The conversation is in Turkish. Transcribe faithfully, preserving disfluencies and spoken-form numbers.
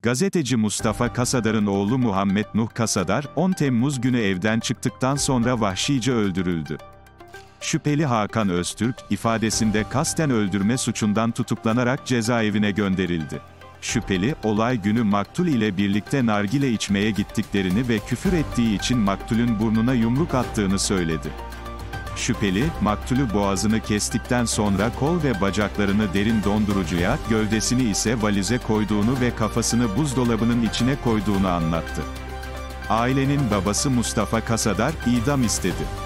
Gazeteci Mustafa Kasadar'ın oğlu Muhammed Nuh Kasadar, on Temmuz günü evden çıktıktan sonra vahşice öldürüldü. Şüpheli Hakan Öztürk, ifadesinde kasten öldürme suçundan tutuklanarak cezaevine gönderildi. Şüpheli, olay günü maktul ile birlikte nargile içmeye gittiklerini ve küfür ettiği için maktulün burnuna yumruk attığını söyledi. Şüpheli, maktulü boğazını kestikten sonra kol ve bacaklarını derin dondurucuya, gövdesini ise valize koyduğunu ve kafasını buzdolabının içine koyduğunu anlattı. Ailenin babası Mustafa Kasadar, idam istedi.